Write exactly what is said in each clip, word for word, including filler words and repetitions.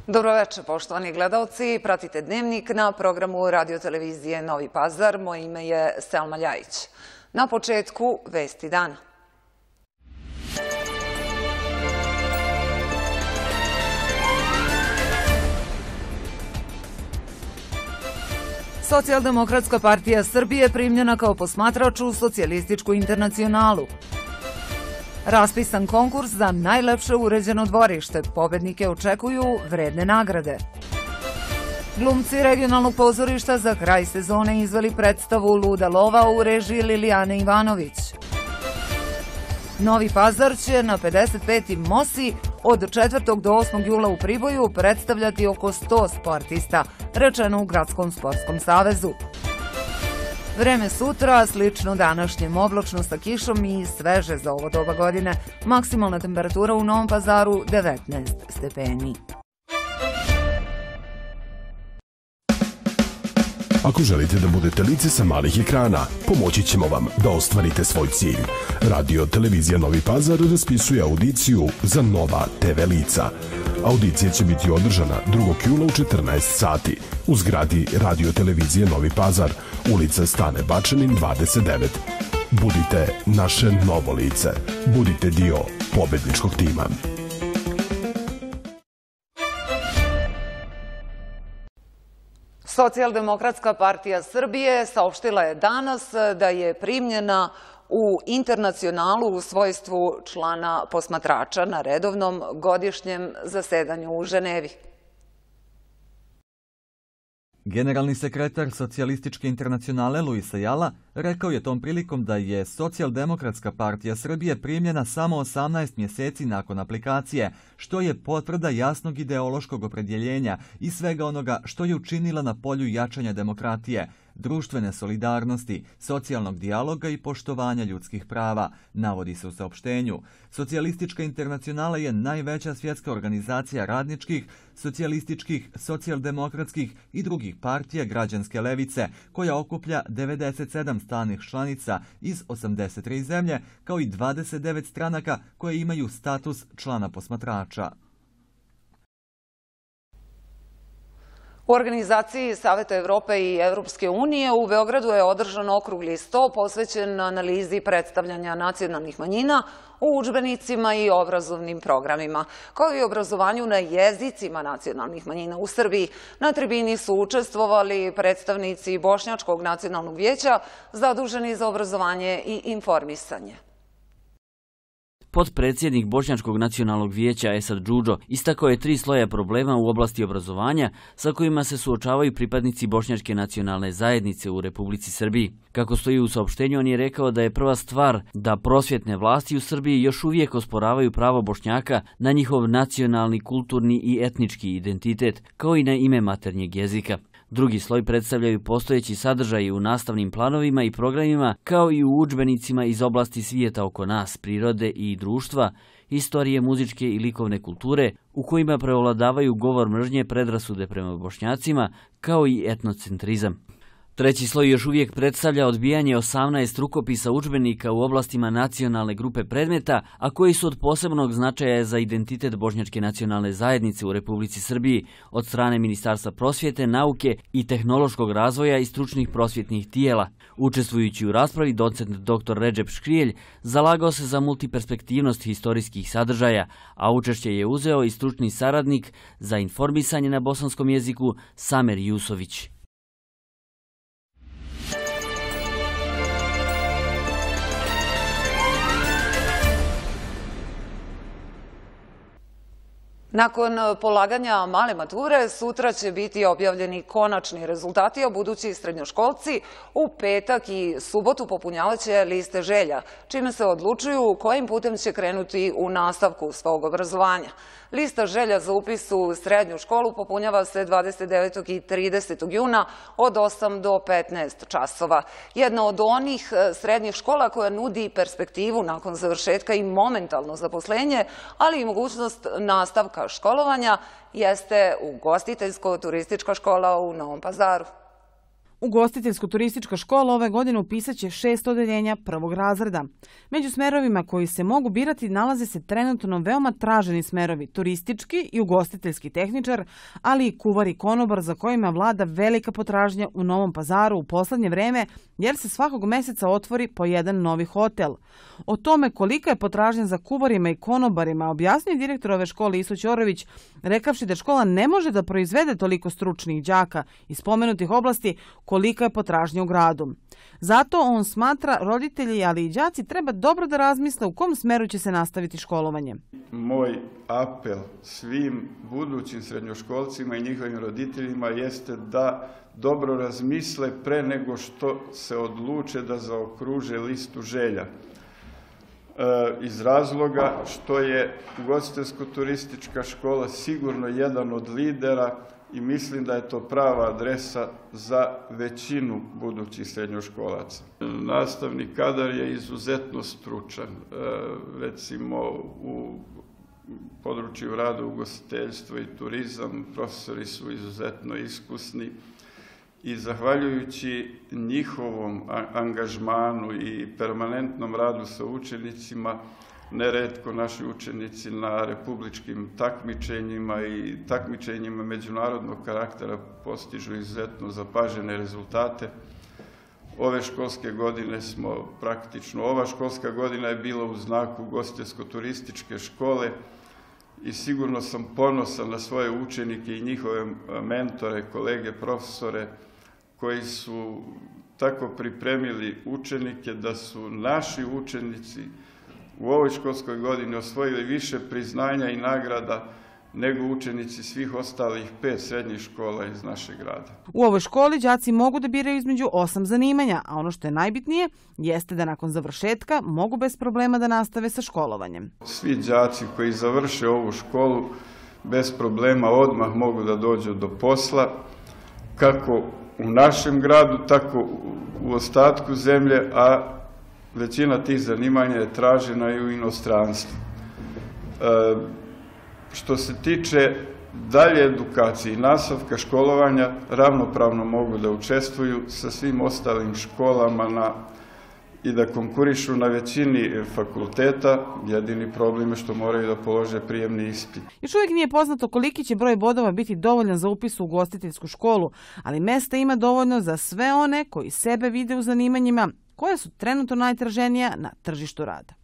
Dobroveče, poštovani gledalci. Pratite Dnevnik na programu radiotelevizije Novi Pazar. Moje ime je Selma Ljajić. Na početku vesti dana. Socijaldemokratska partija Srbije primljena kao posmatrač u Socijalističku internacionalu. Raspisan konkurs za najlepše uređeno dvorište. Pobednike očekuju vredne nagrade. Glumci regionalnog pozorišta za kraj sezone izveli predstavu Luda lova u režiji Lilijane Ivanović. Novi Pazar će na pedeset peti Mosi od četvrtog do osmog jula u Priboju predstavljati oko sto sportista, rečeno u Gradskom sportskom savezu. Vreme sutra, slično današnjem, oblačno sa kišom i sveže za ovo doba godine. Maksimalna temperatura u Novom Pazaru devetnaest stepeni. Ako želite da budete lice sa malih ekrana, pomoći ćemo vam da ostvarite svoj cilj. Radio Televizija Novi Pazar raspisuje audiciju za nova te ve lica. Audicija će biti održana drugog jula u četrnaest sati u zgradi Radio Televizije Novi Pazar, ulica Stane Bačanin dvadeset devet. Budite naše novo lice. Budite dio pobedničkog tima. Socijaldemokratska partija Srbije saopštila je danas da je primljena u internacionalu u svojstvu člana posmatrača na redovnom godišnjem zasedanju u Ženevi. Generalni sekretar Socijalističke internacionale Luis Ayala rekao je tom prilikom da je Socijaldemokratska partija Srbije primljena samo osamnaest mjeseci nakon aplikacije, što je potvrda jasnog ideološkog opredjeljenja i svega onoga što je učinila na polju jačanja demokratije, društvene solidarnosti, socijalnog dijaloga i poštovanja ljudskih prava, navodi se u saopštenju. Socijalistička internacionala je najveća svjetska organizacija radničkih, socijalističkih, socijaldemokratskih i drugih partija građanske levice, koja okuplja devedeset sedam stalnih članica iz osamdeset tri zemlje, kao i dvadeset devet stranaka koje imaju status člana posmatrača. U organizaciji Saveta Evrope i Evropske unije u Beogradu je održan okrugli sto posvećen analizi predstavljanja nacionalnih manjina u udžbenicima i obrazovnim programima, kao i obrazovanju na jezicima nacionalnih manjina u Srbiji. Na tribini su učestvovali predstavnici Bošnjačkog nacionalnog vijeća zaduženi za obrazovanje i informisanje. Potpredsjednik Bošnjačkog nacionalnog vijeća Esad Džudžo istakao je tri sloja problema u oblasti obrazovanja sa kojima se suočavaju pripadnici Bošnjačke nacionalne zajednice u Republici Srbiji. Kako stoji u saopštenju, on je rekao da je prva stvar da prosvjetne vlasti u Srbiji još uvijek osporavaju pravo Bošnjaka na njihov nacionalni, kulturni i etnički identitet, kao i na ime maternjeg jezika. Drugi sloj predstavljaju postojeći sadržaji u nastavnim planovima i programima, kao i u udžbenicima iz oblasti svijeta oko nas, prirode i društva, istorije, muzičke i likovne kulture, u kojima preovladavaju govor mržnje, predrasude prema Bošnjacima, kao i etnocentrizam. Treći sloj još uvijek predstavlja odbijanje osamnaest rukopisa udžbenika u oblastima nacionalne grupe predmeta, a koji su od posebnog značaja za identitet Bošnjačke nacionalne zajednice u Republici Srbiji od strane Ministarstva prosvjete, nauke i tehnološkog razvoja i stručnih prosvjetnih tijela. Učestvujući u raspravi, docent doktor Redžep Škrijelj zalagao se za multiperspektivnost historijskih sadržaja, a učešće je uzeo i stručni saradnik za informisanje na bosanskom jeziku Samer Jusović. Nakon polaganja male mature, sutra će biti objavljeni konačni rezultati, a budući srednjoškolci u petak i subotu popunjavaće liste želja, čime se odlučuju kojim putem će krenuti u nastavku svog obrazovanja. Lista želja za upis u srednju školu popunjava se dvadeset devetog i tridesetog juna od osam do petnaest časova. Jedna od onih srednjih škola koja nudi perspektivu nakon završetka i momentalno zaposlenje, ali i mogućnost nastavka školovanja, jeste ugostiteljsko-turistička škola u Novom Pazaru. Ugostiteljsko-turistička škola ove godine upisaće šest odeljenja prvog razreda. Među smerovima koji se mogu birati nalaze se trenutno veoma traženi smerovi turistički i ugostiteljski tehničar, ali i kuvar i konobar za kojima vlada velika potražnja u Novom Pazaru u poslednje vreme, jer se svakog meseca otvori po jedan novi hotel. O tome kolika je potražnja za kuvarima i konobarima objasnio direktor ove škole Iso Ćorović, rekavši da škola ne može da proizvede toliko stručnih đaka iz spomenutih oblasti kolika je potražnja u gradu. Zato on smatra roditelji, ali i đaci treba dobro da razmisle u kom smeru će se nastaviti školovanje. Moj apel svim budućim srednjoškolcima i njihovim roditeljima jeste da dobro razmisle pre nego što se odluče da zaokruže listu želja. Iz razloga što je ugostiteljsko-turistička škola sigurno jedan od lidera i mislim da je to prava adresa za većinu budućih srednjoškolaca. Nastavni kadar je izuzetno stručan. Recimo u području rada ugostiteljstvo i turizam profesori su izuzetno iskusni i zahvaljujući njihovom angažmanu i permanentnom radu sa učenicima, neretko naši učenici na republičkim takmičenjima i takmičenjima međunarodnog karaktera postižu izuzetno zapažene rezultate. Ove školske godine smo praktično, ova školska godina je bila u znaku ugostiteljsko-turističke škole i sigurno sam ponosan na svoje učenike i njihove mentore, kolege, profesore, koji su tako pripremili učenike da su naši učenici u ovoj školskoj godini osvojili više priznanja i nagrada nego učenici svih ostalih pet srednjih škola iz našeg grada. U ovoj školi đaci mogu da biraju između osam zanimanja, a ono što je najbitnije jeste da nakon završetka mogu bez problema da nastave sa školovanjem. Svi đaci koji završe ovu školu bez problema odmah mogu da dođu do posla, kako u našem gradu, tako u ostatku zemlje, a većina tih zanimanja je tražena i u inostranstvu. E, što se tiče dalje edukacije i nastavka školovanja, ravnopravno mogu da učestvuju sa svim ostalim školama na, i da konkurišu na većini fakulteta. Jedini problem je što moraju da polože prijemni ispit. Još uvijek nije poznato koliki će broj bodova biti dovoljan za upis u ugostiteljsku školu, ali mesta ima dovoljno za sve one koji sebe vide u zanimanjima koja su trenutno najtraženija na tržištu rada.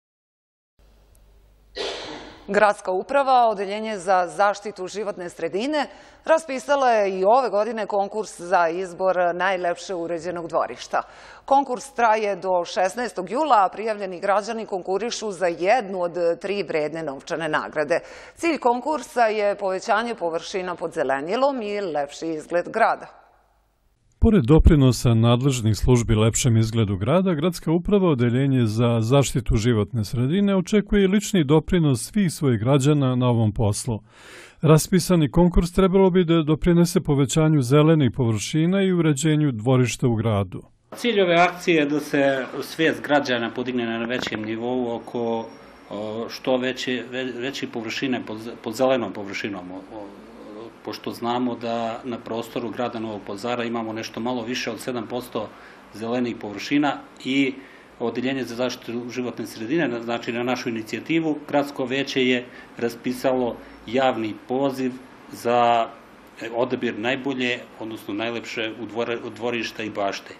Gradska uprava, Odeljenje za zaštitu životne sredine, raspisala je i ove godine konkurs za izbor najlepše uređenog dvorišta. Konkurs traje do šesnaestog jula, a prijavljeni građani konkurišu za jednu od tri vredne novčane nagrade. Cilj konkursa je povećanje površina pod zelenilom i lepši izgled grada. Pored doprinosa nadležnih službi lepšem izgledu grada, Gradska uprava Odeljenje za zaštitu životne sredine očekuje i lični doprinos svih svojih građana na ovom poslu. Raspisani konkurs trebalo bi da doprinese povećanju zelenih površina i uređenju dvorišta u gradu. Cilj ove akcije je da se svijest građana podigne na većem nivou oko što veće, veće površine pod zelenom površinom. Pošto znamo da na prostoru grada Novog Pazara imamo nešto malo više od sedam posto zelenih površina i Odeljenje za zaštitu životne sredine, znači na našu inicijativu, Gradsko veće je raspisalo javni poziv za odabir najbolje, odnosno najlepše u dvorišta i bašte.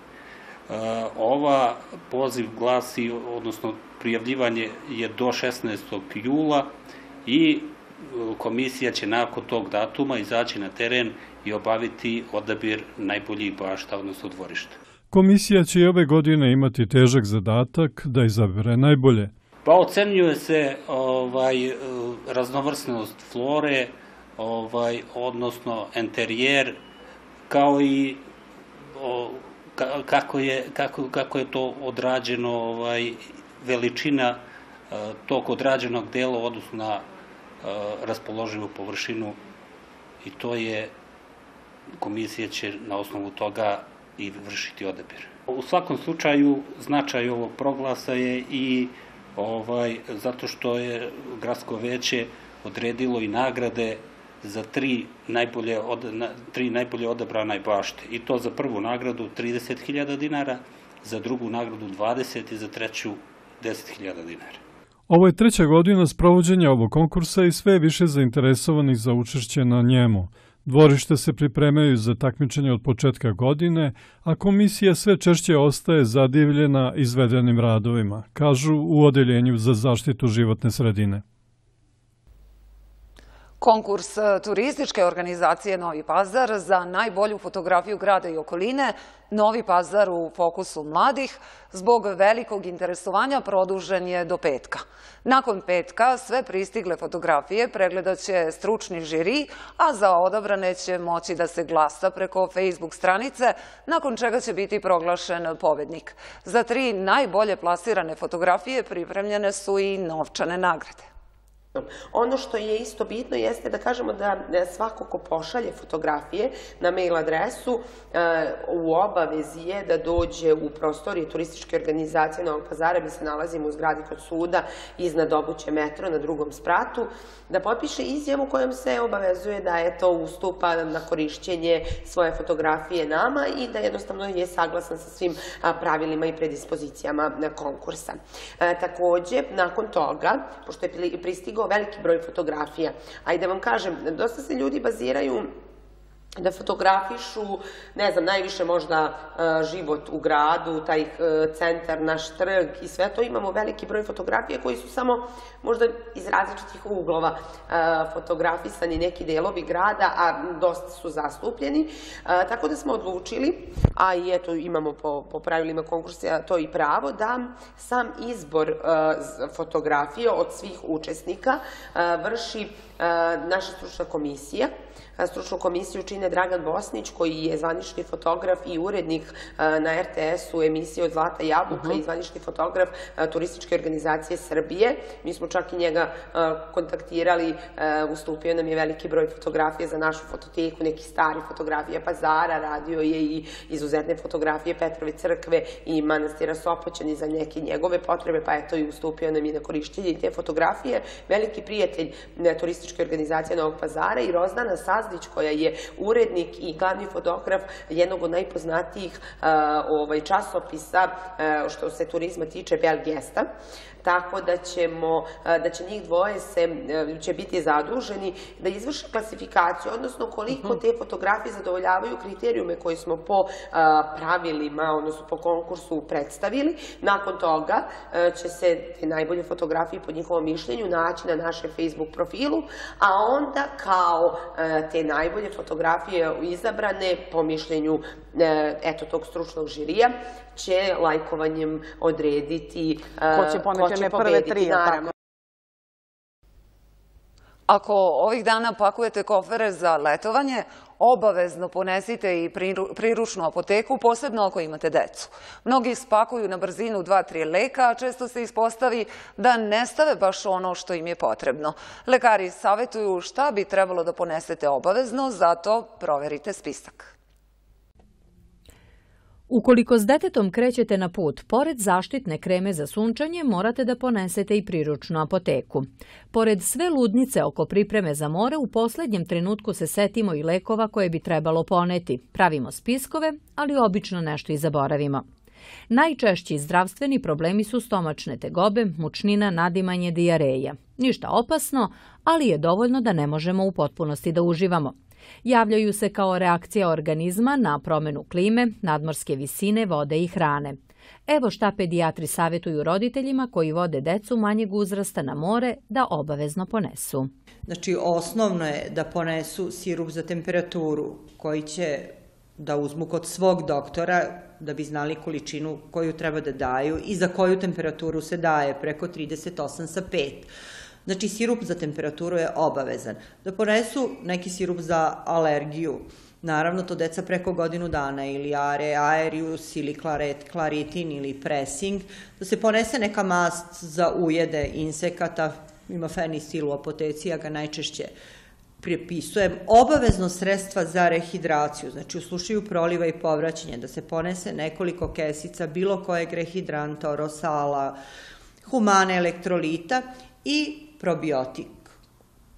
Ova poziv glasi, odnosno prijavljivanje je do šesnaestog jula i komisija će nakon tog datuma izaći na teren i obaviti odabir najboljih bašta, odnosno dvorišta. Komisija će i ove godine imati težak zadatak da izabere najbolje. Pa ocenjuje se ovaj, raznovrsnost flore, ovaj, odnosno enterijer, kao i o, kako, je, kako, kako je to odrađeno, ovaj, veličina tog odrađenog dela u odnosu na raspoloživu površinu i to je, komisija će na osnovu toga i vršiti odabir. U svakom slučaju značaj ovog proglasa je i ovaj, zato što je Gradsko veće odredilo i nagrade za tri najbolje, od, tri najbolje odabrane bašte. I to za prvu nagradu trideset hiljada dinara, za drugu nagradu dvadeset i za treću deset hiljada dinara. Ovo je treća godina sprovođenja ovog konkursa i sve je više zainteresovanih za učešće na njemu. Dvorište se pripremaju za takmičenje od početka godine, a komisija sve češće ostaje zadivljena izvedenim radovima, kažu u Odeljenju za zaštitu životne sredine. Konkurs turističke organizacije Novi Pazar za najbolju fotografiju grada i okoline, Novi Pazar u fokusu mladih, zbog velikog interesovanja produžen je do petka. Nakon petka sve pristigle fotografije pregledat će stručni žiri, a za odabrane će moći da se glasa preko Facebook stranice, nakon čega će biti proglašen pobednik. Za tri najbolje plasirane fotografije pripremljene su i novčane nagrade. Ono što je isto bitno jeste da kažemo da svako ko pošalje fotografije na mail adresu u obavezi je da dođe u prostorije turističke organizacije Novog Pazara, gde se nalazimo u zgradi kod suda iznad obuće metro na drugom spratu, da potpiše izjavu kojom se obavezuje da je to ustupa na korišćenje svoje fotografije nama i da jednostavno je saglasan sa svim pravilima i predispozicijama konkursa. Takođe, nakon toga, pošto je pristigao veliki broj fotografija, a i da vam kažem, dosta se ljudi baziraju da fotografišu, ne znam, najviše možda život u gradu, taj centar, naš trg i sve to. Imamo veliki broj fotografija koji su samo možda iz različitih uglova fotografisani neki delovi grada, a dosta su zastupljeni. Tako da smo odlučili, a i eto imamo po pravilima konkursa to i pravo, da sam izbor fotografije od svih učesnika vrši naša stručna komisija. Stručnu komisiju čine Dragan Bosnić, koji je zvanični fotograf i urednik na er te esu emisije od Zlata jabuka i zvanični fotograf Turističke organizacije Srbije. Mi smo čak i njega kontaktirali, ustupio nam je veliki broj fotografija za našu fototeku, neki stari fotografija Pazara, radio je i izuzetne fotografije Petrove crkve i manastira Sopoćani za neke njegove potrebe, pa eto i ustupio nam je na korišćenje te fotografije. Veliki prijatelj Turističke organizacije Novog Pazara i Rozdana Sazdić, koja je urednik i glavni fotograf jednog od najpoznatijih časopisa što se turizma tiče, Belgesta. Tako da ćemo, da će njih dvoje će biti zaduženi da izvrše klasifikaciju, odnosno koliko te fotografije zadovoljavaju kriterijume koje smo po pravilima, odnosno po konkursu predstavili. Nakon toga će se te najbolje fotografije po njihovom mišljenju naći na našem Facebook profilu, a onda kao te najbolje fotografije izabrane po mišljenju eto tog stručnog žirija će lajkovanjem odrediti ko će poneti prve tri, naravno. Ako ovih dana pakujete kofere za letovanje, obavezno ponesite i priručnu apoteku, posebno ako imate decu. Mnogi spakuju na brzinu dva, tri leka, a često se ispostavi da ne stave baš ono što im je potrebno. Lekari savjetuju šta bi trebalo da ponesete obavezno, zato proverite spisak. Ukoliko s detetom krećete na put, pored zaštitne kreme za sunčanje, morate da ponesete i priručnu apoteku. Pored sve ludnice oko pripreme za more, u poslednjem trenutku se setimo i lekova koje bi trebalo poneti. Pravimo spiskove, ali obično nešto i zaboravimo. Najčešći zdravstveni problemi su stomačne tegobe, mučnina, nadimanje, dijareja. Ništa opasno, ali je dovoljno da ne možemo u potpunosti da uživamo. Javljaju se kao reakcija organizma na promenu klime, nadmorske visine, vode i hrane. Evo šta pedijatri savjetuju roditeljima koji vode decu manjeg uzrasta na more da obavezno ponesu. Znači, osnovno je da ponesu sirup za temperaturu koji će da uzmu kod svog doktora da bi znali količinu koju treba da daju i za koju temperaturu se daje, preko trideset osam sa pet. Znači, sirup za temperaturu je obavezan. Da ponesu neki sirup za alergiju, naravno to deca preko godinu dana, ili are, aerius, ili klaritin, ili pressing, da se ponese neka mast za ujede insekata, ima fenisil u apoteci, ja ga najčešće prepisujem. Obavezno sredstva za rehidraciju, znači u slučaju proliva i povraćanja, da se ponese nekoliko kesica bilo kojeg rehidranta, orosala, humane elektrolita i probiotik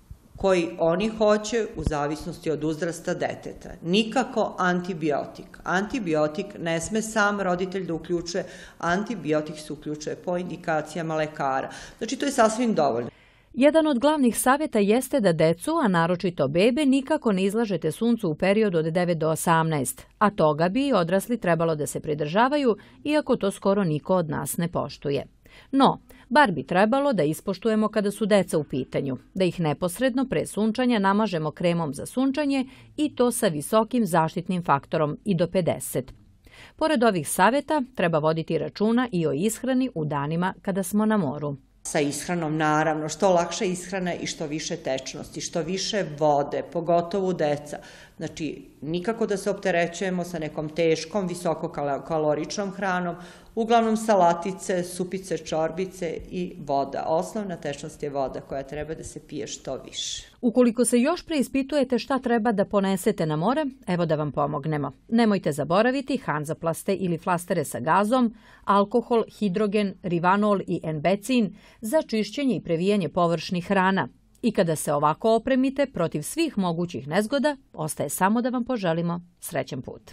koji oni hoće u zavisnosti od uzrasta deteta. Nikako antibiotik. Antibiotik ne sme sam roditelj da uključuje, antibiotik se uključuje po indikacijama lekara. Znači, to je sasvim dovoljno. Jedan od glavnih savjeta jeste da decu, a naročito bebe, nikako ne izlažete suncu u periodu od devet do osamnaest, a toga bi i odrasli trebalo da se pridržavaju, iako to skoro niko od nas ne poštuje. No, bar bi trebalo da ispoštujemo kada su deca u pitanju, da ih neposredno pre sunčanja namažemo kremom za sunčanje i to sa visokim zaštitnim faktorom i do pedeset. Pored ovih savjeta, treba voditi računa i o ishrani u danima kada smo na moru. Sa ishranom, naravno, što lakša ishrana i što više tečnosti, što više vode, pogotovo deca. Znači, nikako da se opterećujemo sa nekom teškom, visokokaloričnom hranom, uglavnom salatice, supice, čorbice i voda. Osnovna tečnost je voda koja treba da se pije što više. Ukoliko se još preispitujete šta treba da ponesete na more, evo da vam pomognemo. Nemojte zaboraviti hanzaplaste ili flastere sa gazom, alkohol, hidrogen, rivanol i enbecin za čišćenje i previjanje površnih hrana. I kada se ovako opremite protiv svih mogućih nezgoda, ostaje samo da vam poželimo srećan put.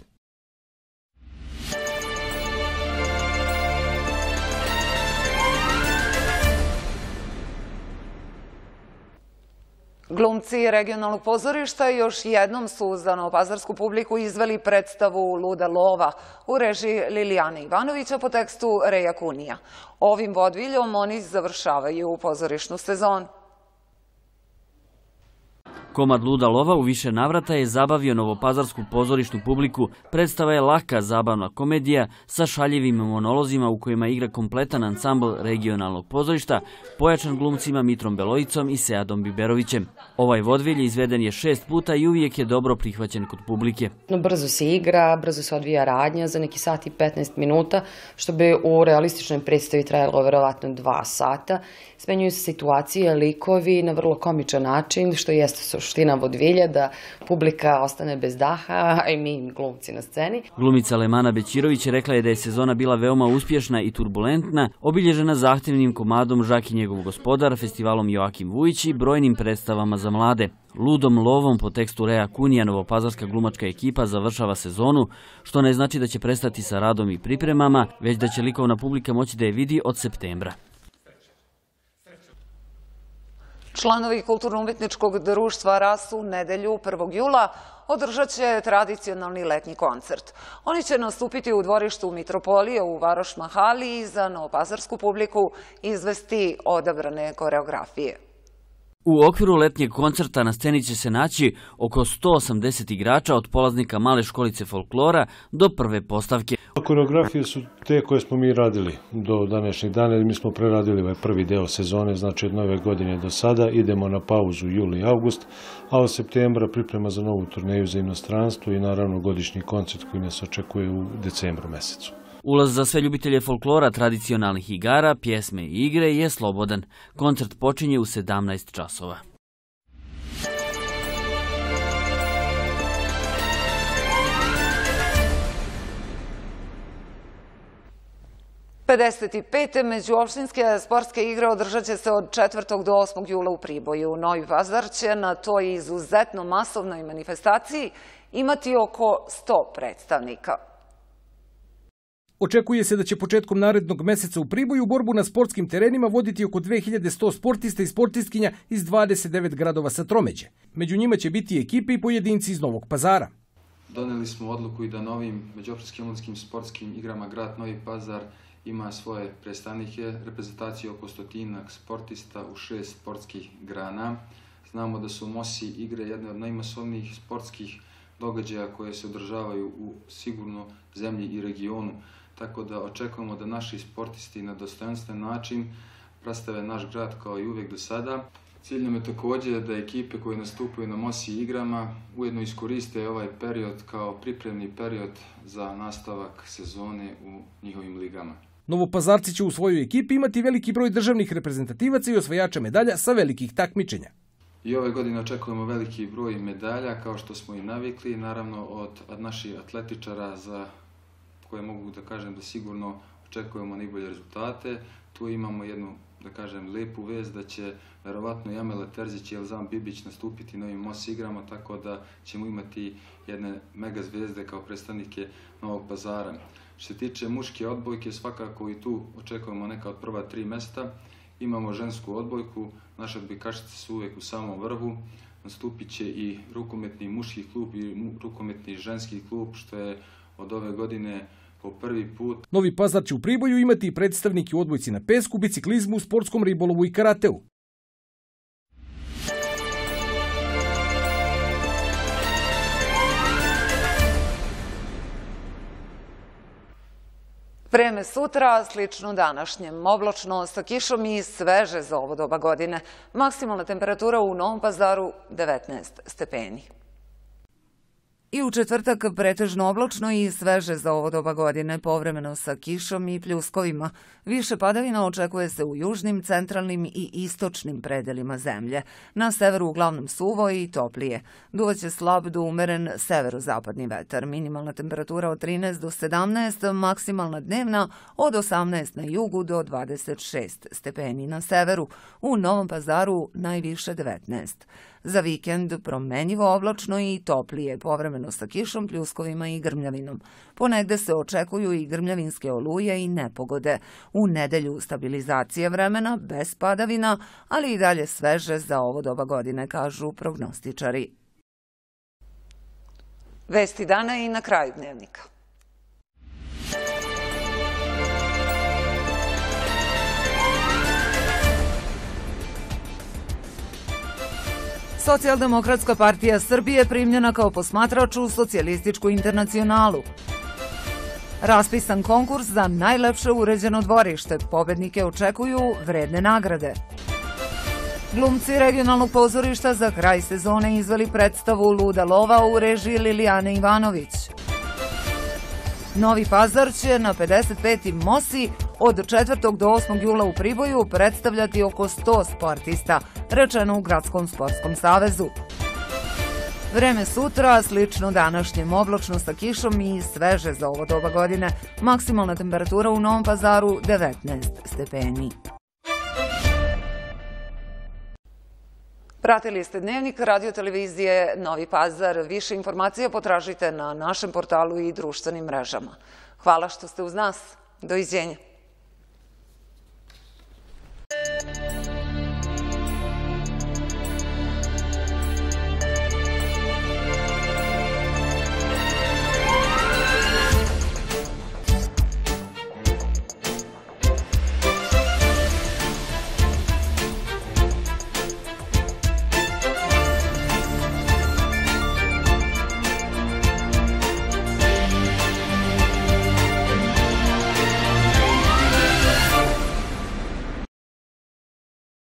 Glumci regionalnog pozorišta još jednom su za novopazarsku publiku izveli predstavu Luda lova u režiji Lilijane Ivanovića po tekstu Reja Kunija. Ovim vodviljom oni završavaju pozorišnu sezonu. Komad Luda lova u više navrata je zabavio novopazarsku pozorišnu publiku. Predstava je laka, zabavna komedija sa šaljivim monolozima u kojima igra kompletan ansambl regionalnog pozorišta, pojačan glumcima Mitrom Belojicom i Seadom Biberovićem. Ovaj vodvilj izveden je šest puta i uvijek je dobro prihvaćen kod publike. Brzo se igra, brzo se odvija radnja za neki sat i petnaest minuta, što bi u realističnoj predstavi trajalo verovatno dva sata. Smenjuju se situacije, likovi na vrlo komičan način, što jeste suština vodvilja, da publika ostane bez daha, a i mi glumci na sceni. Glumica Lemana Bećirović rekla je da je sezona bila veoma uspješna i turbulentna, obilježena zahtjevnim komadom Žak i njegov gospodar, festivalom Joakim Vujić i brojnim predstavama za mlade. Ludom lovom po tekstu Reja Kunija novopazarska glumačka ekipa završava sezonu, što ne znači da će prestati sa radom i pripremama, već da će likovna publika moći da je vidi od septembra. Članovi Kulturno-umjetničkog društva Ras u nedelju prvog jula održat će tradicionalni letnji koncert. Oni će nastupiti u dvorištu Mitropolije u Varoš Mahali i za novopazarsku publiku izvesti odabrane koreografije. U okviru letnjeg koncerta na sceni će se naći oko sto osamdeset igrača od polaznika male školice folklora do prve postavke. Koreografije su te koje smo mi radili do današnjeg dana. Mi smo preradili ovaj prvi deo sezone, znači od nove godine do sada. Idemo na pauzu juli i august, a od septembra priprema za novu turneju za inostranstvo i naravno godišnji koncert koji nas očekuje u decembru mesecu. Ulaz za sve ljubitelje folklora, tradicionalnih igara, pjesme i igre je slobodan. Koncert počinje u sedamnaest časova. pedeset pete međuopštinske sportske igre održat će se od četvrtog do osmog jula u Priboju. Novi Pazar će na toj izuzetno masovnoj manifestaciji imati oko sto predstavnika. Očekuje se da će početkom narednog meseca u Priboju borbu na sportskim terenima voditi oko dve hiljade sto sportista i sportistkinja iz dvadeset devet gradova sa tromeđe. Među njima će biti ekipe i pojedinci iz Novog Pazara. Doneli smo odluku i da na ovim međuopštinskim omladinskim sportskim igrama grad Novi Pazar ima svoje predstavnike, reprezentaciju oko stotinak sportista u šest sportskih grana. Znamo da su Mosi igre jedne od najmasovnijih sportskih događaja koje se održavaju u sigurno zemlji i regionu. Tako da očekujemo da naši sportisti na dostojanstven način predstave naš grad kao i uvijek do sada. Cilj nam je također da ekipe koje nastupaju na Mosi igrama ujedno iskoriste ovaj period kao pripremni period za nastavak sezone u njihovim ligama. Novopazarci će u svojoj ekipi imati veliki broj državnih reprezentativaca i osvajača medalja sa velikih takmičenja. I ove godine očekujemo veliki broj medalja, kao što smo i navikli, naravno od, od naših atletičara za koje mogu da kažem da sigurno očekujemo najbolje rezultate. Tu imamo jednu da kažem, lepu vest da će verovatno Jamila Terzić i Elzan Bibić nastupiti na ovim M O S igrama, tako da ćemo imati jedne mega zvezde kao predstavnike Novog Pazara. Što se tiče muške odbojke, svakako i tu očekujemo neka od prva tri mesta. Imamo žensku odbojku, naše odbojkašice su uvek u samom vrhu. Nastupit će i rukometni muški klub i rukometni ženski klub, što je od ove godine po prvi put. Novi Pazar će u Priboju imati i predstavnike u odbojci na pesku, biciklizmu, sportskom ribolovu i karateu. Vreme sutra, slično današnjem, oblačno sa kišom i sveže za ovo doba godine. Maksimalna temperatura u Novom Pazaru devetnaest stepeni. I u četvrtak pretežno oblačno i sveže za ovo doba godine, povremeno sa kišom i pljuskovima. Više padavina očekuje se u južnim, centralnim i istočnim predelima zemlje. Na severu uglavnom suvo i toplije. Duvaće slab do umeren severozapadni vetar. Minimalna temperatura od trinaest do sedamnaest, maksimalna dnevna od osamnaest na jugu do dvadeset šest stepeni na severu. U Novom Pazaru najviše devetnaest. Za vikend promenjivo oblačno i toplije, povremeno sa kišom, pljuskovima i grmljavinom. Ponegde se očekuju i grmljavinske oluje i nepogode. U nedelju stabilizacija vremena, bez padavina, ali i dalje sveže za ovo doba godine, kažu prognostičari. Vesti dana i na kraju dnevnika. Socijaldemokratska partija Srbije primljena kao posmatrač u Socijalističku internacionalu. Raspisan konkurs za najlepše uređeno dvorište. Pobednike očekuju vredne nagrade. Glumci regionalnog pozorišta za kraj sezone izveli predstavu Luda lova u režiji Lilijane Ivanović. Novi Pazar će na pedeset petim M O S I od četvrtog do osmog jula u Priboju predstavljati oko sto sportista, rečeno u Gradskom sportskom savezu. Vreme sutra, slično današnjem, oblačno sa kišom i sveže za ovo doba godine. Maksimalna temperatura u Novom Pazaru devetnaest stepeni. Pratili ste dnevnik radio-televizije Novi Pazar. Više informacija potražite na našem portalu i društvenim mrežama. Hvala što ste uz nas. Doviđenja.